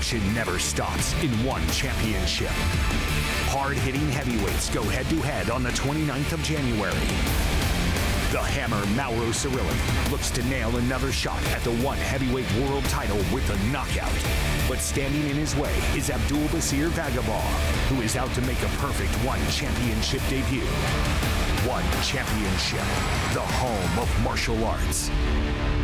action never stops in one championship. Hard-hitting heavyweights go head-to-head on the 29th of January. The Hammer, Mauro Cirilli, looks to nail another shot at the one heavyweight world title with a knockout. But standing in his way is Abdulbasir Vagaball, who is out to make a perfect one championship debut. One championship, the home of martial arts.